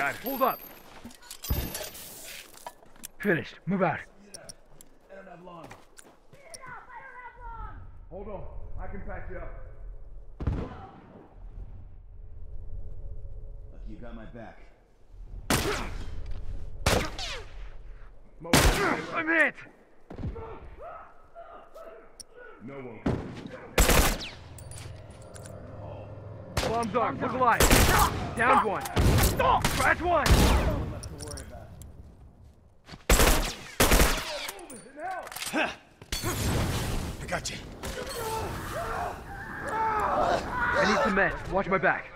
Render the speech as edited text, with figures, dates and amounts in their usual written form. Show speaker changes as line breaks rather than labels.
Got it.
Hold up. Finished. Move out.
I don't have long. Hold on. I can patch you up.
Look, you got my back.
I'm hit!
No one.
Bombs armed. Look alive. Downed one. Scratch one.
Nothing left to worry about. I got you.
I need some meds. Watch my back.